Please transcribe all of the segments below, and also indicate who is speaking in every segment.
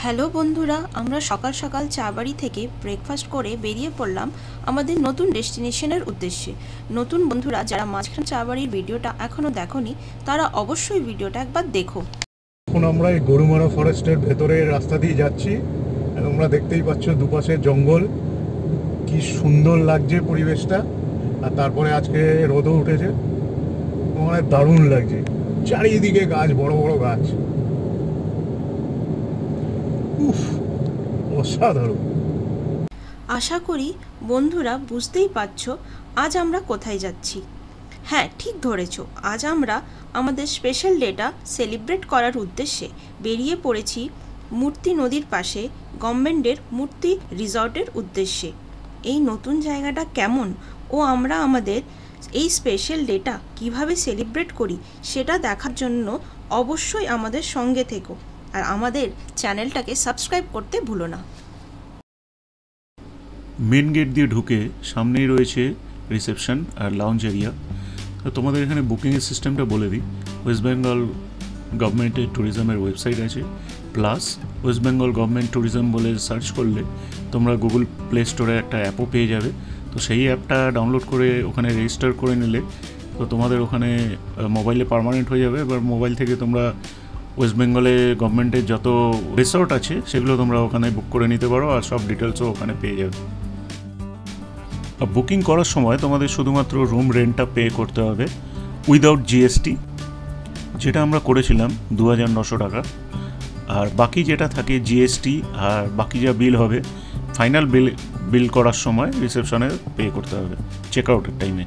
Speaker 1: Hello বন্ধুরা, আমরা সকাল সকাল চা বাড়ি থেকে ব্রেকফাস্ট করে বেরিয়ে পড়লাম আমাদের নতুন ডেস্টিনেশনের উদ্দেশ্যে। নতুন বন্ধুরা যারা মাঝখান চা বাড়ির ভিডিওটা এখনও দেখোনি তারা অবশ্যই ভিডিওটা একবার দেখো।
Speaker 2: এখন আমরা এই গরুমারা ফরেস্টের ভেতরের রাস্তা দিয়ে যাচ্ছি। তোমরা দেখতেই পাচ্ছ দুপাশে জঙ্গল, কি সুন্দর লাগছে পরিবেশটা। আর তারপরে আজকে রোদও উঠেছে, মানে দারুণ লাগছে। চারিদিকে গাছ, বড় বড় গাছ, উফ, অসাধারণ।
Speaker 1: আশা করি বন্ধুরা বুঝতেই পারছো আজ আমরা কোথায় যাচ্ছি। হ্যাঁ, ঠিক ধরেছো, আজ আমরা আমাদের স্পেশাল ডেটা সেলিব্রেট করার উদ্দেশ্যে বেরিয়ে পড়েছি মূর্তি নদীর পাশে গভর্নমেন্টের মূর্তি রিসর্টের উদ্দেশ্যে। এই নতুন জায়গাটা কেমন ও আমরা আমাদের এই স্পেশাল ডেটা কিভাবে সেলিব্রেট করি সেটা দেখার জন্য অবশ্যই আমাদের সঙ্গে থেকো আর আমাদের চ্যানেলটাকে সাবস্ক্রাইব করতে ভুলো না।
Speaker 3: মেন গেট দিয়ে ঢুকে সামনেই রয়েছে রিসেপশন আর লাউঞ্জ এরিয়া। তো তোমাদের এখানে বুকিংয়ের সিস্টেমটা বলে দিই। ওয়েস্ট বেঙ্গল গভর্নমেন্টের ট্যুরিজমের ওয়েবসাইট আছে, plus West Bengal government tourism বলে সার্চ করলে তোমরা গুগল প্লে স্টোরে একটা অ্যাপও পেয়ে যাবে। তো সেই অ্যাপটা ডাউনলোড করে ওখানে রেজিস্টার করে নিলে তো তোমাদের ওখানে মোবাইলে পার্মানেন্ট হয়ে যাবে। এবার মোবাইল থেকে তোমরা ওয়েস্ট বেঙ্গলে গভর্নমেন্টের যত রিসর্ট আছে সেগুলো তোমরা ওখানে বুক করে নিতে পারো, আর সব ডিটেলসও ওখানে পেয়ে যাবে। বুকিং করার সময় তোমাদের শুধুমাত্র রুম রেন্টটা পে করতে হবে উইদাউট জিএসটি, যেটা আমরা করেছিলাম 2900 টাকা। আর বাকি যেটা থাকে জিএসটি আর বাকি যা বিল হবে ফাইনাল বিল করার সময় রিসেপশনে পে করতে হবে চেক আউটের টাইমে।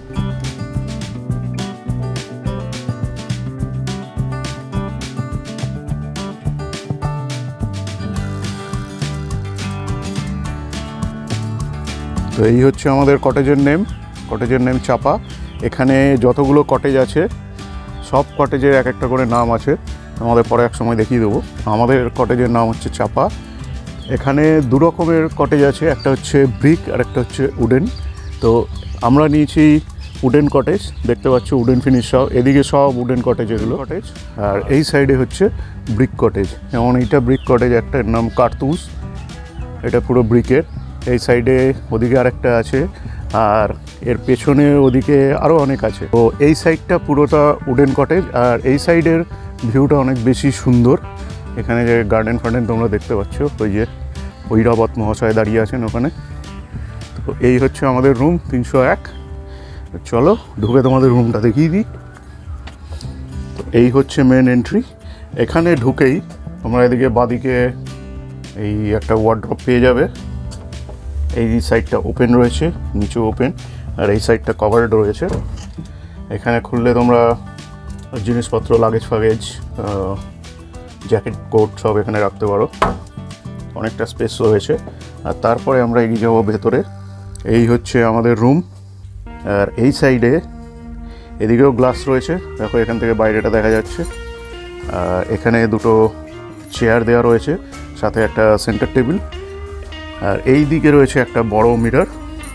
Speaker 2: তো এই হচ্ছে আমাদের কটেজের নেম চাপা। এখানে যতগুলো কটেজ আছে সব কটেজের এক একটা করে নাম আছে, আমাদের পরে এক সময় দেখিয়ে দেবো। আমাদের কটেজের নাম হচ্ছে চাপা। এখানে দু রকমের কটেজ আছে, একটা হচ্ছে ব্রিক আর একটা হচ্ছে উডেন। তো আমরা নিয়েছি উডেন কটেজ, দেখতে পাচ্ছ উডেন ফিনিশ সব, এদিকে সব উডেন কটেজ, এগুলো কটেজ। আর এই সাইডে হচ্ছে ব্রিক কটেজ, যেমন এইটা ব্রিক কটেজ, একটার নাম কার্তুস, এটা পুরো ব্রিকের। এই সাইডে ওদিকে আরেকটা আছে, আর এর পেছনে ওদিকে আরও অনেক আছে। তো এই সাইডটা পুরোটা উডেন কটেজ, আর এই সাইডের ভিউটা অনেক বেশি সুন্দর। এখানে যে গার্ডেন ফার্ডেন তোমরা দেখতে পাচ্ছ, ওই যে ঐরাবত মহাশয় দাঁড়িয়ে আছেন ওখানে। তো এই হচ্ছে আমাদের রুম 301। চলো ঢুকে তোমাদের রুমটা দেখিয়ে দিই। তো এই হচ্ছে মেন এন্ট্রি। এখানে ঢুকেই তোমরা এদিকে বাঁদিকে এই একটা ওয়ার্ড্রপ পেয়ে যাবে। এই সাইডটা ওপেন রয়েছে, নিচে ওপেন, আর এই সাইডটা কভার্ড রয়েছে। এখানে খুললে তোমরা জিনিসপত্র, লাগেজ ফাগেজ, জ্যাকেট কোট সব এখানে রাখতে পারো, অনেকটা স্পেস রয়েছে। আর তারপরে আমরা এগিয়ে যাবো ভেতরে। এই হচ্ছে আমাদের রুম। আর এই সাইডে এদিকেও গ্লাস রয়েছে, দেখো এখান থেকে বাইরেটা দেখা যাচ্ছে। আর এখানে দুটো চেয়ার দেওয়া রয়েছে, সাথে একটা সেন্টার টেবিল। আর এই দিকে রয়েছে একটা বড় মিরর,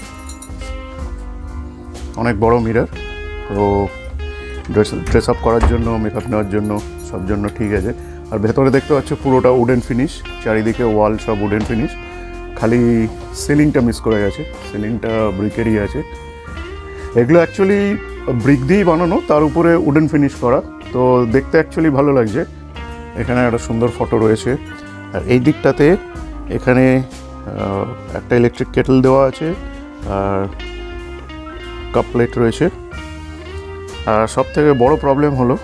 Speaker 2: অনেক বড় মিরর। তো ড্রেস আপ করার জন্য, মেকআপ নেওয়ার জন্য, সব জন্য ঠিক আছে। আর ভেতরে দেখতে পাচ্ছ পুরোটা উডেন ফিনিশ, চারিদিকে ওয়াল সব উডেন ফিনিশ, খালি সিলিংটা মিস করে গেছে, সিলিংটা ব্রিকেরই আছে। এগুলো অ্যাকচুয়ালি ব্রিক দিয়েই বানানো, তার উপরে উডেন ফিনিশ করা, তো দেখতে অ্যাকচুয়ালি ভালো লাগছে। এখানে একটা সুন্দর ফটো রয়েছে। আর এই দিকটাতে এখানে একটা ইলেকট্রিক কেটল দেওয়া আছে, আর কাপ প্লেট রয়েছে। আর সব থেকে বড় প্রবলেম হলো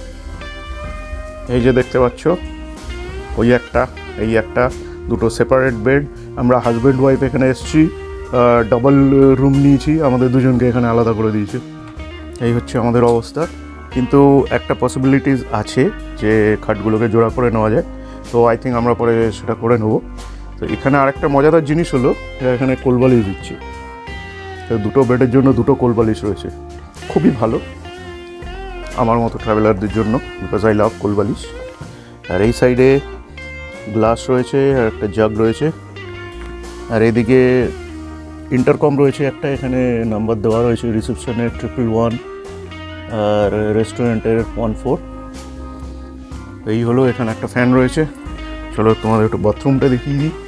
Speaker 2: এই যে দেখতে পাচ্ছ, ওই একটা, এই একটা, দুটো সেপারেট বেড। আমরা হাজব্যান্ড ওয়াইফ এখানে এসেছি, ডাবল রুম নিয়েছি, আমাদের দুজনকে এখানে আলাদা করে দিয়েছে। এই হচ্ছে আমাদের অবস্থা। কিন্তু একটা পসিবিলিটিস আছে যে খাটগুলোকে জোড়া করে নেওয়া যায়, তো আই থিঙ্ক আমরা পরে সেটা করে নেবো। তো এখানে আরেকটা মজাদার জিনিস হলো, এখানে কোলবালিশ দিচ্ছি। তো দুটো বেডের জন্য দুটো কোলবালিশ রয়েছে, খুবই ভালো আমার মতো ট্রাভেলারদের জন্য, বিকজ আই লাভ কোলবালিশ। আর এই সাইডে গ্লাস রয়েছে, আর একটা জাগ রয়েছে। আর এদিকে ইন্টারকম রয়েছে একটা, এখানে নাম্বার দেওয়া রয়েছে রিসেপশনের 111 আর রেস্টুরেন্টের 14। এই হলো, এখানে একটা ফ্যান রয়েছে। চলো তোমাদের একটু বাথরুমটা দেখিয়ে দিই।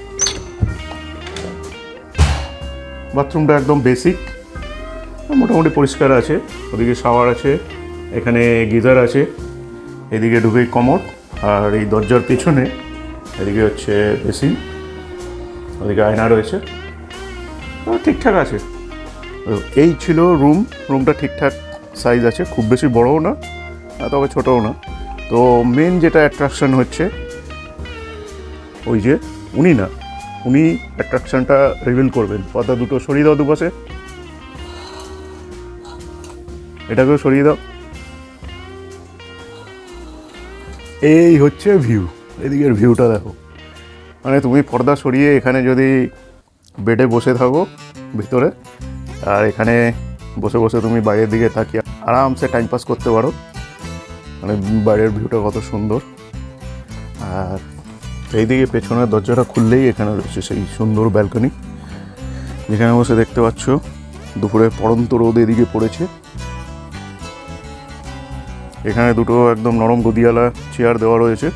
Speaker 2: বাথরুমটা একদম বেসিক, মোটামুটি পরিষ্কার আছে। ওদিকে শাওয়ার আছে, এখানে গিজার আছে, এদিকে ঢুকেই কমোড, আর এই দরজার পেছনে এদিকে হচ্ছে বেসিন, ওদিকে আয়না রয়েছে, ঠিকঠাক আছে। এই ছিল রুমটা ঠিকঠাক সাইজ আছে, খুব বেশি বড়ও না তবে ছোটও না। তো মেন যেটা অ্যাট্রাকশন হচ্ছে ওই যে উনি অ্যাট্রাকশনটা রিভিল করবেন। পর্দা দুটো সরিয়ে দাও দুপাশে, এটাকেও সরিয়ে দাও। এই হচ্ছে ভিউ, এদিকের ভিউটা দেখো। মানে তুমি পর্দা সরিয়ে এখানে যদি বেডে বসে থাকো ভিতরে, আর এখানে বসে বসে তুমি বাইরের দিকে তাকিয়ে আরামসে টাইম পাস করতে পারো। মানে বাইরের ভিউটা কত সুন্দর। আর এইদিকে পেছনের দরজাটা খুললেই এখানে রয়েছে সেই সুন্দর ব্যালকনি, যেখানে বসে দেখতে পাচ্ছ দুপুরে পড়ন্ত রোদ এদিকে পড়েছে। এখানে দুটো একদম নরম গদিওয়ালা চেয়ার দেওয়া রয়েছে।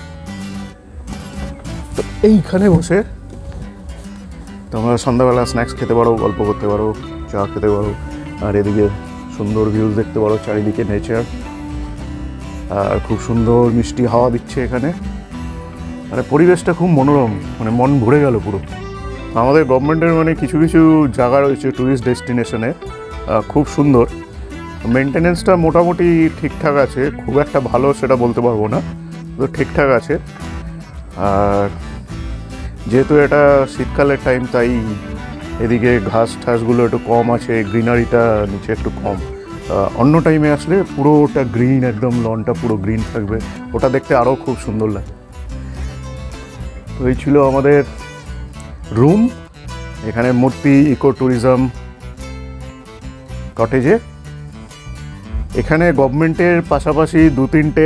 Speaker 2: তো এইখানে বসে তোমরা সন্ধ্যাবেলা স্ন্যাক্স খেতে পারো, গল্প করতে পারো, চা খেতে পারো, আর এদিকে সুন্দর ভিউজ দেখতে পারো, চারিদিকে নেচার, আর খুব সুন্দর মিষ্টি হাওয়া দিচ্ছে এখানে। মানে পরিবেশটা খুব মনোরম, মানে মন ভরে গেল পুরো। আমাদের গভর্নমেন্টের মানে কিছু কিছু জায়গা রয়েছে ট্যুরিস্ট ডেস্টিনেশনে, খুব সুন্দর। মেনটেনেন্সটা মোটামুটি ঠিকঠাক আছে, খুব একটা ভালো সেটা বলতে পারবো না, তো ঠিকঠাক আছে। আর যেহেতু এটা শীতকালের টাইম, তাই এদিকে ঘাস ঠাসগুলো একটু কম আছে, গ্রিনারিটা নিচে একটু কম। অন্য টাইমে আসলে পুরোটা গ্রিন, একদম লনটা পুরো গ্রিন থাকবে, ওটা দেখতে আরও খুব সুন্দর লাগে। তো এই ছিল আমাদের রুম এখানে মূর্তি ইকো ট্যুরিজম কটেজে। এখানে গভর্নমেন্টের পাশাপাশি 2-3টে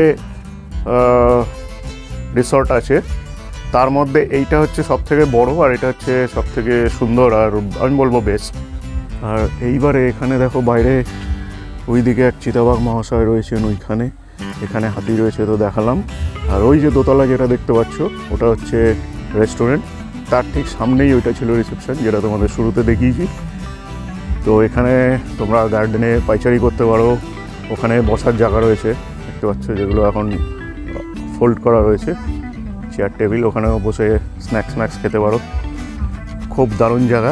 Speaker 2: রিসর্ট আছে, তার মধ্যে এইটা হচ্ছে সবথেকে বড়, আর এটা হচ্ছে সবথেকে সুন্দর, আর আমি বলবো বেস্ট। আর এইবারে এখানে দেখো বাইরে ওইদিকে এক চিতাবাঘ মহাশয় রয়েছেন ওইখানে, এখানে হাতি রয়েছে তো দেখালাম। আর ওই যে দোতলা যেটা দেখতে পাচ্ছ ওটা হচ্ছে রেস্টুরেন্ট, তার ঠিক সামনেই ওইটা ছিল রিসেপশন, যেটা তোমাদের শুরুতে দেখিয়েছি। তো এখানে তোমরা গার্ডেনে পাইচারি করতে পারো, ওখানে বসার জায়গা রয়েছে দেখতে পাচ্ছ, যেগুলো এখন ফোল্ড করা রয়েছে, চেয়ার টেবিল, ওখানেও বসে স্ন্যাক্স খেতে পারো, খুব দারুণ জায়গা।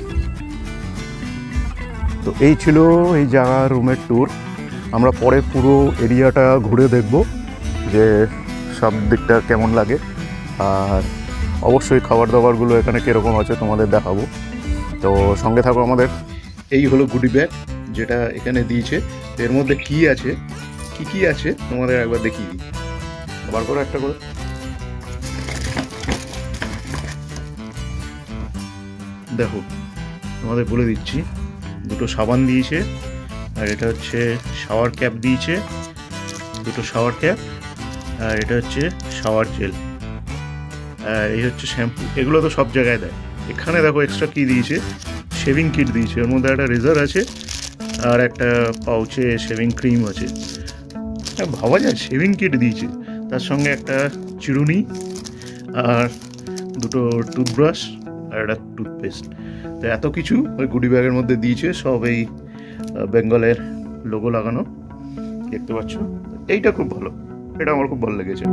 Speaker 2: তো এই ছিল এই জায়গার রুমের ট্যুর। আমরা পরে পুরো এরিয়াটা ঘুরে দেখব যে সব দিকটা কেমন লাগে, আর অবশ্যই খাবার দাবারগুলো এখানে কীরকম আছে তোমাদের দেখাবো। তো সঙ্গে থাকো আমাদের। এই হলো গুডি ব্যাগ যেটা এখানে দিয়েছে, এর মধ্যে কি আছে কি আছে তোমাদের একবার দেখিয়ে দিই, বার করে একটা করে। দেখো তোমাদের বলে দিচ্ছি, দুটো সাবান দিয়েছে, আর এটা হচ্ছে শাওয়ার ক্যাপ দিয়েছে, দুটো শাওয়ার ক্যাপ, আর এটা হচ্ছে শাওয়ার জেল, আর এই হচ্ছে শ্যাম্পু। এগুলো তো সব জায়গায় দেয়, এখানে দেখো এক্সট্রা কি দিয়েছে, শেভিং কিট দিয়েছে, এর মধ্যে একটা রেজার আছে আর একটা পাউচে শেভিং ক্রিম আছে। ভাবা যায় শেভিং কিট দিয়েছে, তার সঙ্গে একটা চিরুনি আর দুটো টুথব্রাশ আর একটা টুথপেস্ট। তো এত কিছু ওই গুডি ব্যাগের মধ্যে দিয়েছে, সব এই বেঙ্গলের লোগো লাগানো দেখতে পাচ্ছ। এইটা খুব ভালো, এটা আমার খুব ভালো লেগেছে।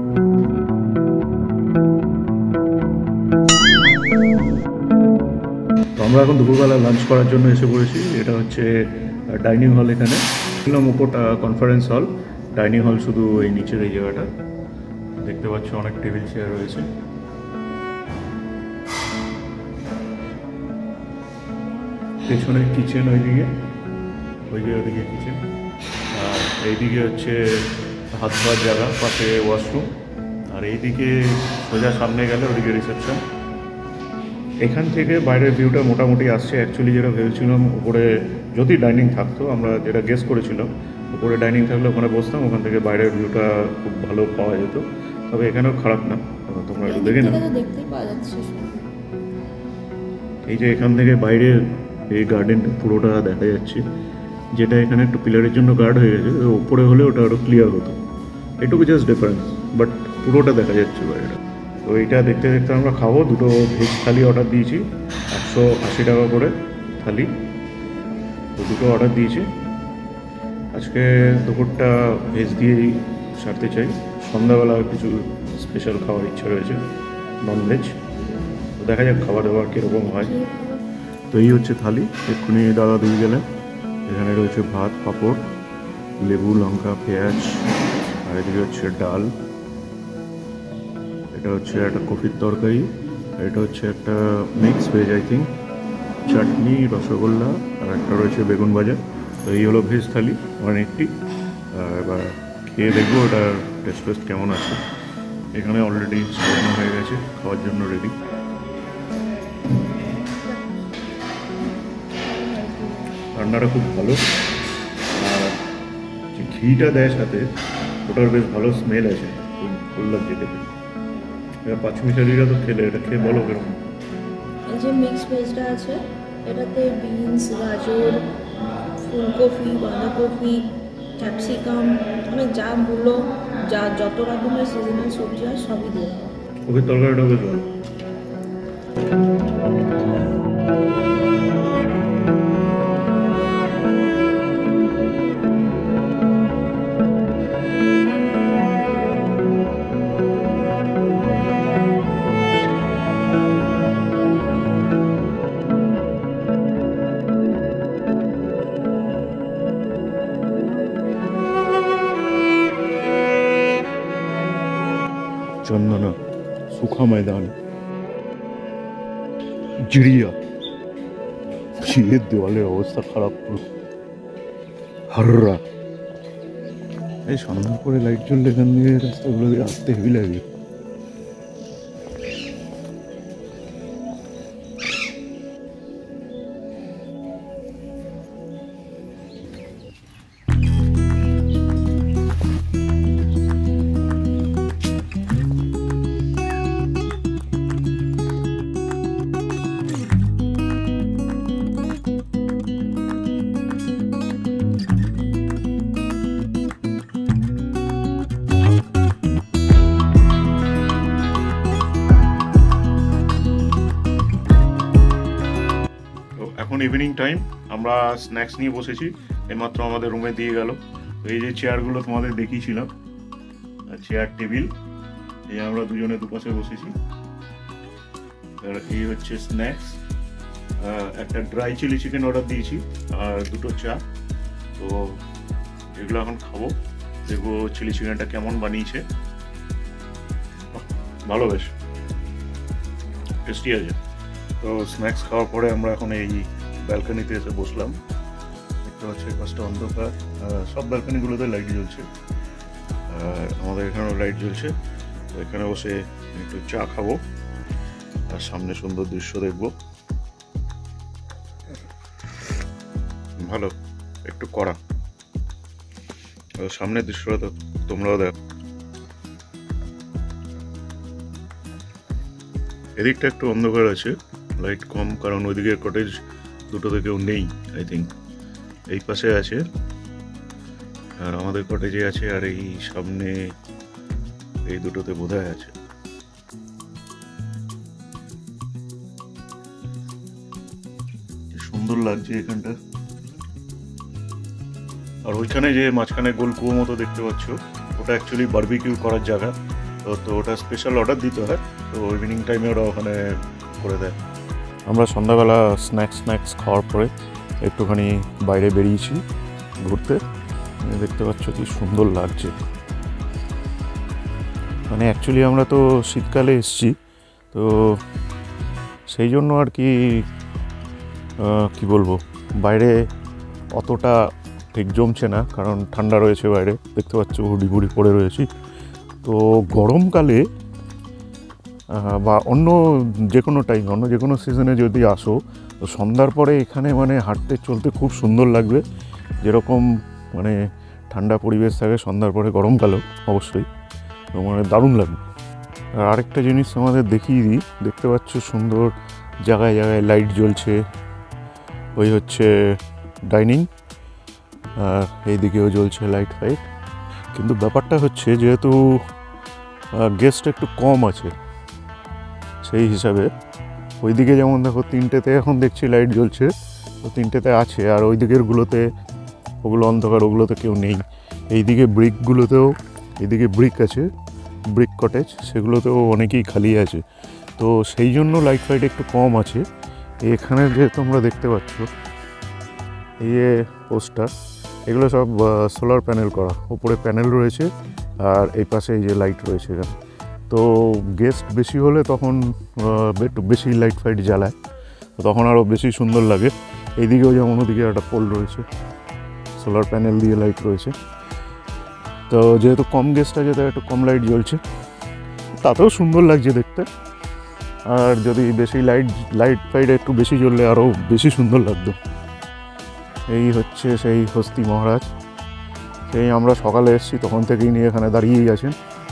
Speaker 2: তো আমরা এখন দুপুরবেলা লাঞ্চ করার জন্য এসে পড়েছি। এটা হচ্ছে ডাইনিং হল, এখানে মুকুট কনফারেন্স হল। ডাইনিং হল শুধু এই নিচের এই জায়গাটা দেখতে পাচ্ছ, অনেক টেবিল চেয়ার রয়েছে। পেছনে কিচেন, ওইদিকে ওইদিকে কিচেন, আর এইদিকে হচ্ছে হাত ধোয়ার জায়গা, পাশে ওয়াশরুম, আর এইদিকে সোজা সামনে গেলে ওদিকে রিসেপশন। এখান থেকে বাইরের ভিউটা মোটামুটি আসছে। অ্যাকচুয়ালি যেটা ভেবেছিলাম উপরে যদি ডাইনিং থাকতো, আমরা যেটা গেস করেছিলাম উপরে ডাইনিং থাকলে ওখানে বসতাম, ওখান থেকে বাইরের ভিউটা খুব ভালো পাওয়া যেত। তবে এখানেও খারাপ না, তোমরা একটু দেখে না। এই যে এখান থেকে বাইরে এই গার্ডেনটা পুরোটা দেখা যাচ্ছে, যেটা এখানে একটু পিলারের জন্য গার্ড হয়ে গেছে, ওপরে হলে ওটা আরও ক্লিয়ার হতো। এটুকু জাস্ট ডিফারেন্স, বাট পুরোটা দেখা যাচ্ছে বাইরেটা। তো এইটা দেখতে দেখতে আমরা খাবো। দুটো ভেজ থালি অর্ডার দিয়েছি, 180 টাকা করে থালি। তো দুটো অর্ডার দিয়েছি। আজকে দুপুরটা ভেজ দিয়েই সারতে চাই। সন্ধ্যাবেলা কিছু স্পেশাল খাওয়ার ইচ্ছা রয়েছে, ননভেজ। তো দেখা যাক খাবার দাবার কীরকম হয়। তো এই হচ্ছে থালি, এক্ষুনি দাদা দিয়ে গেলেন। এখানে রয়েছে ভাত, পাঁপড়, লেবু, লঙ্কা, পেঁয়াজ, আর এদিকে হচ্ছে ডাল, এটা হচ্ছে একটা কফির তরকারি, আর এটা হচ্ছে একটা mix veg I think, chutney, rasgulla, আর একটা রয়েছে বেগুন ভাজা। তো এই হলো ভেজ থালি 180। এবার খেয়ে দেখবো ওটার টেস্ট কেমন আছে। এখানে অলরেডি সাজানো হয়ে গেছে, খাওয়ার জন্য রেডি। রান্নাটা খুব ভালো, আর যে ঘিটা দেয় সাথে ওটার বেশ ভালো স্মেল আছে, খুব ভালো লাগছে খেতে। এবার পাঁচমিশালিরা তো খেলে, এটা খেয়ে বলো কিরকম।
Speaker 4: এই যে মিক্স ভেজটা আছে এটাতে বিনস, গাজর, ফুলকপি, বাঁধাকপি, ক্যাপসিকাম, মানে যা মূলো, যা যত রকমের সিজনাল সবজি হয় সবই দিয়ে দেয়।
Speaker 2: কফির তরকারিটা বেশ ভালো। चंदना, सूखा मैदान, चिड़िया, ये देवालेर अवस्था खराब पुरो हर्रा। এই সন্ধ্যা করে লাইট জ্বললে এখান দিয়ে রাস্তাগুলো দিয়ে আসতে হেভি লাগে। এখন ইভিনিং টাইম, আমরা স্ন্যাক্স নিয়ে বসেছি, এইমাত্র আমাদের রুমে দিয়ে গেল। তো এই যে চেয়ারগুলো তোমাদের দেখিয়েছিলাম, চেয়ার টেবিল, এই আমরা দুজনে দুপাশে বসেছি। আর এই হচ্ছে স্ন্যাক্স, একটা ড্রাই চিলি চিকেন অর্ডার দিয়েছি আর দুটো চা। তো এগুলো এখন খাবো, দেখবো চিলি চিকেনটা কেমন বানিয়েছে। ভালো, বেশ টেস্টি আছে। তো স্ন্যাক্স খাওয়ার পরে আমরা এখন এই ব্যালকনিতে এসে বসলাম। দেখতে পাচ্ছি পাঁচটা অন্ধকার, সব ব্যালকনিগুলোতে লাইট জ্বলছে, আর আমাদের এখানেও লাইট জ্বলছে। তো এখানে বসে একটু চা খাবো আর সামনে সুন্দর দৃশ্য দেখবো। ভালো, একটু কড়া সামনের দৃশ্যটা, তো তোমরাও দেখো। এদিকটা একটু অন্ধকার আছে, লাইট কম, কারণ ওইদিকে কটেজ দুটোতে কেউ নেই আই থিঙ্ক। এই পাশে আছে আর আমাদের কটেজে আছে, আর এই সামনে এই দুটোতে বোধহয় আছে। সুন্দর লাগছে এখানটা। আর ওইখানে যে মাঝখানে গোল কুয়ো মতো দেখতে পাচ্ছ, ওটা অ্যাকচুয়ালি বারবিকিউ করার জায়গা। তো ওটা স্পেশাল অর্ডার দিতে হয়, তো ইভিনিং টাইমে ওরা ওখানে করে দেয়। আমরা সন্ধ্যাবেলা স্ন্যাক্স খাওয়ার পরে একটুখানি বাইরে বেরিয়েছি ঘুরতে। দেখতে পাচ্ছ কি সুন্দর লাগছে। মানে অ্যাকচুয়ালি আমরা তো শীতকালে এসেছি, তো সেই জন্য আর কি বলবো, বাইরে অতটা ঠিক জমছে না, কারণ ঠান্ডা রয়েছে বাইরে। দেখতে পাচ্ছ হুডি ফুডি পরে রয়েছি। তো গরমকালে বা অন্য যে কোনো টাইম, অন্য যে কোনো সিজনে যদি আসো, তো সন্ধ্যার পরে এখানে মানে হাঁটতে চলতে খুব সুন্দর লাগবে। যেরকম মানে ঠান্ডা পরিবেশ থাকে সন্ধ্যার পরে গরমকালেও অবশ্যই, তো মানে দারুণ লাগবে। আর আরেকটা জিনিস আমাদের দেখিয়ে দিই, দেখতে পাচ্ছ সুন্দর জায়গায় জায়গায় লাইট জ্বলছে। ওই হচ্ছে ডাইনিং, আর এইদিকেও জ্বলছে লাইট ফাইট। কিন্তু ব্যাপারটা হচ্ছে যেহেতু গেস্ট একটু কম আছে, সেই হিসাবে ওইদিকে যেমন দেখো 3টেতে এখন দেখছি লাইট জ্বলছে, তো 3টেতে আছে, আর ওই দিকেরগুলোতে ওগুলো অন্ধকার, ওগুলোতে কেউ নেই। এইদিকে ব্রিকগুলোতেও, এইদিকে ব্রিক আছে, ব্রিক কটেজ, সেগুলোতেও অনেকেই খালি আছে। তো সেই জন্য লাইট ফাইট একটু কম আছে। এখানে যে তোমরা দেখতে পাচ্ছ এই যে পোস্টার, এগুলো সব সোলার প্যানেল করা, উপরে প্যানেল রয়েছে আর এই পাশে এই যে লাইট রয়েছে এখানে। তো গেস্ট বেশি হলে তখন একটু বেশি লাইট ফাইট জ্বালায়, তখন আরও বেশি সুন্দর লাগে। এইদিকেও যেমন ওদিকে একটা পোল রয়েছে, সোলার প্যানেল দিয়ে লাইট রয়েছে। তো যেহেতু কম গেস্ট আছে তাই একটু কম লাইট জ্বলছে, তাতেও সুন্দর লাগছে দেখতে। আর যদি বেশি লাইট ফাইট একটু বেশি জ্বললে আরও বেশি সুন্দর লাগতো। এই হচ্ছে সেই হস্তি মহারাজ, সেই আমরা সকালে এসেছি তখন থেকেই নিয়ে এখানে দাঁড়িয়েই আছেন,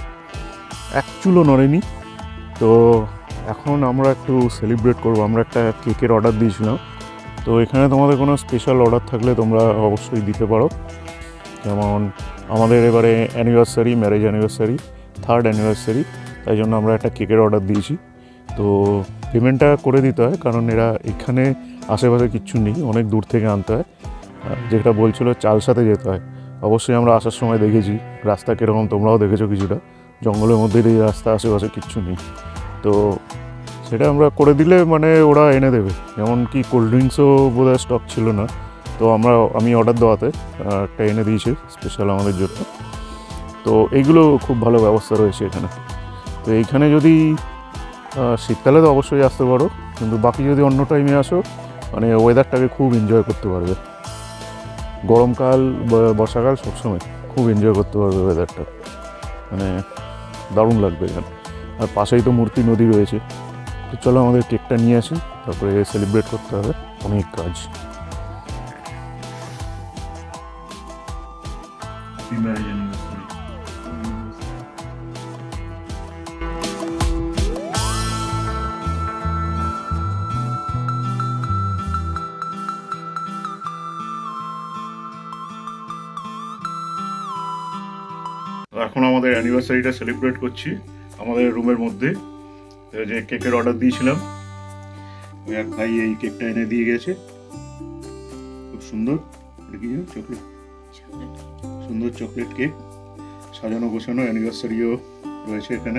Speaker 2: এক চুলও নড়েনি। তো এখন আমরা একটু সেলিব্রেট করবো। আমরা একটা কেকের অর্ডার দিয়েছিলাম, তো এখানে তোমাদের কোনো স্পেশাল অর্ডার থাকলে তোমরা অবশ্যই দিতে পারো। যেমন আমাদের এবারে anniversary, marriage anniversary, 3rd anniversary, তাই জন্য আমরা একটা কেকের অর্ডার দিয়েছি। তো পেমেন্টটা করে দিতে হয়, কারণ এরা এখানে আশেপাশে কিচ্ছু নেই, অনেক দূর থেকে আনতে হয়। যেটা বলছিল চালসাতে যেতে হয়। অবশ্যই আমরা আসার সময় দেখেছি রাস্তা কীরকম, তোমরাও দেখেছো কিছুটা, জঙ্গলের মধ্যে এই রাস্তা, আশেপাশে কিচ্ছু নেই। তো সেটা আমরা করে দিলে মানে ওরা এনে দেবে। যেমন কি কোল্ড ড্রিঙ্কসও বোধহয় স্টক ছিল না, তো আমি অর্ডার দেওয়াতে একটা এনে দিয়েছি স্পেশাল আমাদের জন্য। তো এইগুলো খুব ভালো ব্যবস্থা রয়েছে এখানে। তো এইখানে যদি শীতকালে তো অবশ্যই আসতে পারো, কিন্তু বাকি যদি অন্য টাইমে আসো মানে ওয়েদারটাকে খুব এনজয় করতে পারবে। গরমকাল, বর্ষাকাল সবসময় খুব এনজয় করতে পারবে ওয়েদারটা, মানে দারুণ লাগবে এখানে। আর পাশেই তো মূর্তি নদী রয়েছে। তো চলো আমাদের কেকটা নিয়ে আসি, তারপরে সেলিব্রেট করতে হবে, অনেক কাজ। এখন আমাদের অ্যানিভার্সারিটা সেলিব্রেট করছি আমাদের রুমের মধ্যে। যে কেকের অর্ডার দিয়েছিলাম, ওই এক ভাই এই কেকটা এনে দিয়ে গেছে, খুব সুন্দর। এটা কি চকলেট, সুন্দর চকলেট কেক, সাজানো গোছানো, অ্যানিভার্সারিও রয়েছে এখানে।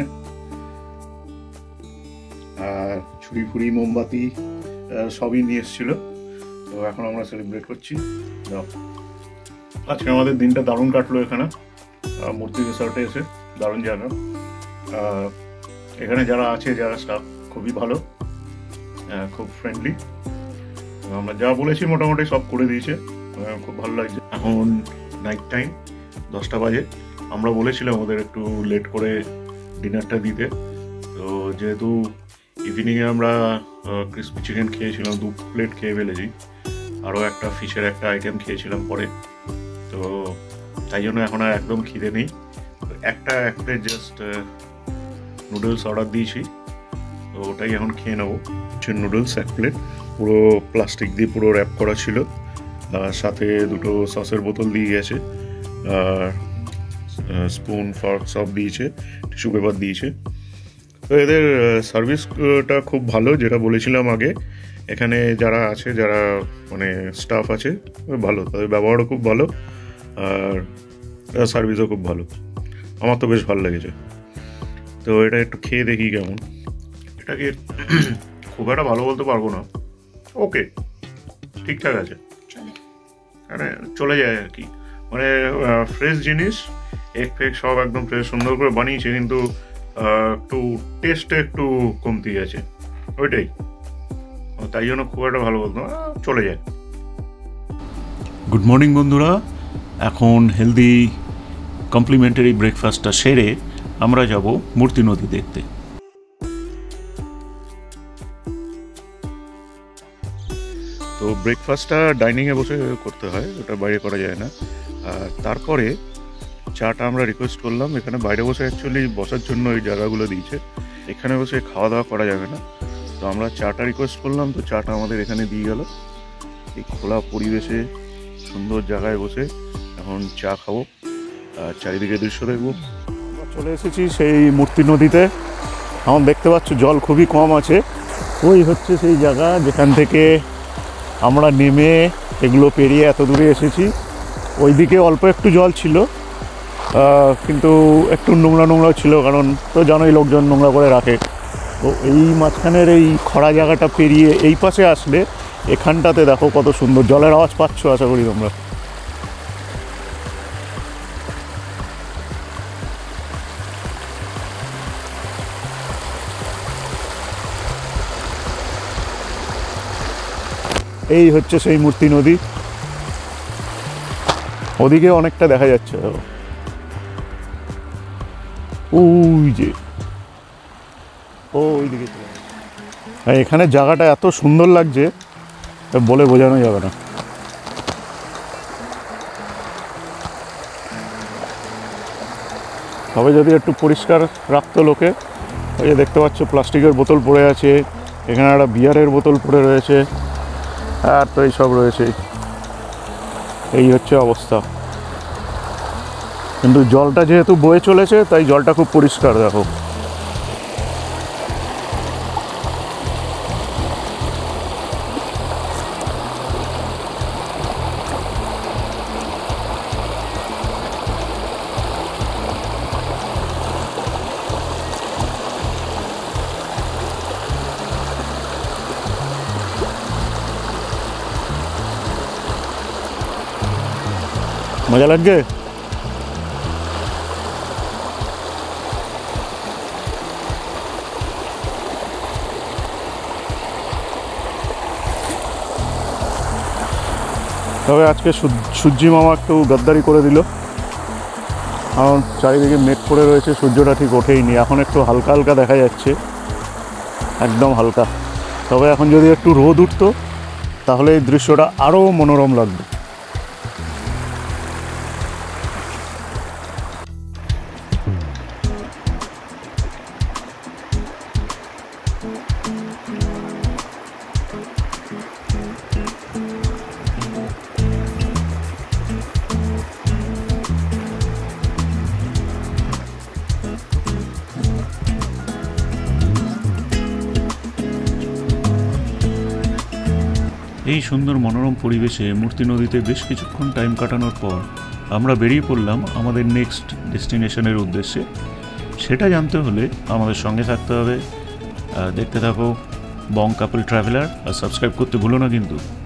Speaker 2: আর ছুরি ফুরি, মোমবাতি সবই নিয়ে এসেছিল। তো এখন আমরা সেলিব্রেট করছি। আজকে আমাদের দিনটা দারুণ কাটলো এখানে মূর্তি রিসর্টে এসে, দারুণ জায়গা। এখানে যারা আছে, যারা স্টাফ খুবই ভালো, খুব ফ্রেন্ডলি। আমরা যা বলেছি মোটামুটি সব করে দিয়েছে, খুব ভালো লাগছে। এখন নাইট টাইম 10টা বাজে। আমরা বলেছিলাম ওদের একটু লেট করে ডিনারটা দিতে। তো যেহেতু ইভিনিংয়ে আমরা ক্রিসপি চিকেন খেয়েছিলাম, 2 প্লেট খেয়ে ফেলেছি, আরও একটা ফিশের একটা আইটেম খেয়েছিলাম পরে। তো তাই জন্য এখন আর একদম খিদে নেই। একটা প্লেট জাস্ট নুডলস অর্ডার দিয়েছি, তো ওটাই এখন খেয়ে নেবো। নুডলস 1 প্লেট, পুরো প্লাস্টিক দিয়ে পুরো র্যাপ করা ছিল, সাথে 2টো সসের বোতল দিয়ে গেছে, আর স্পুন ফর্ক সব দিয়েছে, টিস্যু পেপার দিয়েছে। তো এদের সার্ভিসটা খুব ভালো, যেটা বলেছিলাম আগে। এখানে যারা আছে, যারা মানে স্টাফ আছে ভালো, তাদের ব্যবহারও খুব ভালো, আর সার্ভিসও খুব ভালো। আমার তো বেশ ভালো লেগেছে। তো এটা একটু খেয়ে দেখি কেমন। এটাকে খুব একটা ভালো বলতে পারবো না, ওকে ঠিকঠাক আছে, মানে চলে যায় আর কি। মানে ফ্রেশ জিনিস, এগ ফেক সব একদম ফ্রেশ, সুন্দর করে বানিয়েছে, কিন্তু একটু টেস্টে একটু কমতি আছে, ওইটাই। তাই জন্য খুব একটা ভালো বলতো না, চলে যায়।
Speaker 3: গুড মর্নিং বন্ধুরা, এখন হেলদি কমপ্লিমেন্টারি ব্রেকফাস্টটা সেরে আমরা যাব মূর্তি নদী দেখতে।
Speaker 2: তো ব্রেকফাস্টটা ডাইনিংয়ে বসে করতে হয়, ওটা বাইরে করা যায় না। আর তারপরে চাটা আমরা রিকোয়েস্ট করলাম, এখানে বাইরে বসে অ্যাকচুয়ালি বসার জন্য ওই জায়গাগুলো দিয়েছে, এখানে বসে খাওয়া দাওয়া করা যাবে না। তো আমরা চাটা রিকোয়েস্ট করলাম, তো চাটা আমাদের এখানে দিয়ে গেল। এই খোলা পরিবেশে সুন্দর জায়গায় বসে এখন চা খাবো আর চারিদিকে দৃশ্য দেখবো। আমরা চলে এসেছি সেই মূর্তি নদীতে। এখন দেখতে পাচ্ছ জল খুবই কম আছে। ওই হচ্ছে সেই জায়গা যেখান থেকে আমরা নেমে এগুলো পেরিয়ে এত দূরে এসেছি। ওইদিকে অল্প একটু জল ছিল, কিন্তু একটু নোংরা ছিল, কারণ তো জানোই লোকজন নোংরা করে রাখে। তো এই মাঝখানের এই খরা জায়গাটা পেরিয়ে এই পাশে আসলে এখানটাতে দেখো কত সুন্দর, জলের আওয়াজ পাচ্ছ আশা করি তোমরা। এই হচ্ছে সেই মূর্তি নদী, ওদিকে অনেকটা দেখা যাচ্ছে। ওই যে ওইদিকে এখানে জায়গাটা এত সুন্দর লাগছে বলে বোঝানো যাবে না। তবে যদি একটু পরিষ্কার রাখতো লোকে। ওই যে দেখতে পাচ্ছ প্লাস্টিকের বোতল পড়ে আছে, এখানে একটা বিয়ারের বোতল পড়ে রয়েছে, আর তো এইসব রয়েছে। এই হচ্ছে অবস্থা। কিন্তু জলটা যেহেতু বয়ে চলেছে তাই জলটা খুব পরিষ্কার দেখো। मजा लग गए। তবে আজকে সূর্যি মামা একটু গদ্দারি করে দিল, কারণ চারিদিকে মেঘ পড়ে রয়েছে, সূর্যটা ঠিক ওঠেইনি। এখন একটু হালকা হালকা দেখা যাচ্ছে, একদম হালকা। তবে এখন যদি একটু রোদ উঠতো তাহলে এই দৃশ্যটা আরও মনোরম লাগবে।
Speaker 3: এই সুন্দর মনোরম পরিবেশে মূর্তি নদীতে বেশ কিছুক্ষণ টাইম কাটানোর পর আমরা বেরিয়ে পড়লাম আমাদের নেক্সট ডেস্টিনেশনের উদ্দেশ্যে। সেটা জানতে হলে আমাদের সঙ্গে থাকতে হবে। দেখতে থাকো বং কাপল ট্রাভেলার, আর সাবস্ক্রাইব করতে ভুলো না কিন্তু।